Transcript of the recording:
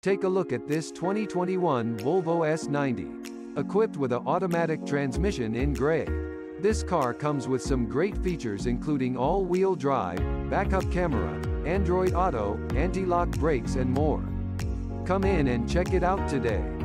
Take a look at this 2021 Volvo S90. Equipped with an automatic transmission in gray. This car comes with some great features including all-wheel drive, backup camera, Android Auto, anti-lock brakes and more. Come in and check it out today.